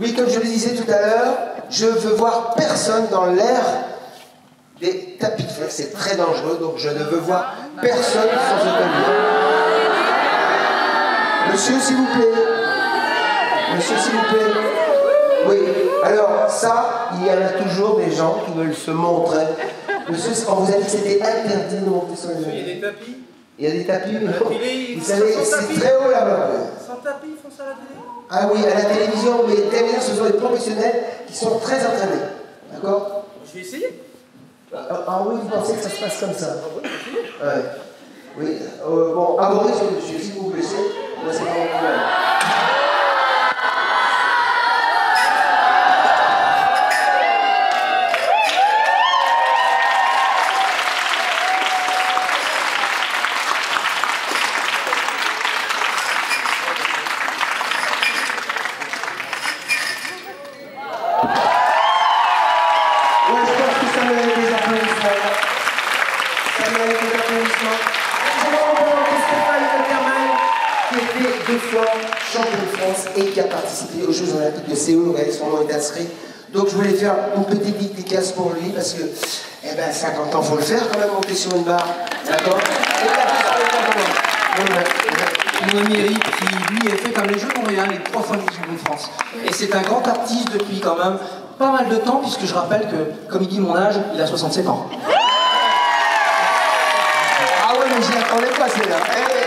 Oui, comme je le disais tout à l'heure, je veux voir personne dans l'air des tapis de fer. C'est très dangereux, donc je ne veux voir personne sans autonomie. Monsieur, s'il vous plaît. Monsieur, s'il vous plaît. Oui, alors ça, il y en a toujours des gens qui veulent se montrer. Monsieur, on vous a dit que c'était interdit de monter sur les Il y a des tapis. Il y a des tapis, mais vous savez, c'est très haut là-bas. Sans tapis, ils font ça à la télé. Ah oui, à la télévision, mais les télévisions, ce sont des professionnels qui sont très entraînés. D'accord? Je vais essayer. Ah oui, vous pensez que ça se passe comme ça? Ouais. Oui, bon, à Boris, monsieur, si vous vous blessez, là, c'est pas mon problème. Champion de France et qui a participé aux Jeux Olympiques de Séoul, regardez son nom est inscrit. Donc je voulais faire une petite dédicace pour lui parce que, eh ben, 50 ans, faut le faire quand même, monter sur une barre. D'accord? Mon ami Eric, qui lui est fait comme les Jeux de Montréal, les 3 fois champion de France. Et c'est un grand artiste depuis quand même pas mal de temps, puisque je rappelle que, comme il dit mon âge, il a 67 ans. Ah ouais, mais j'y attendais pas, c'est là.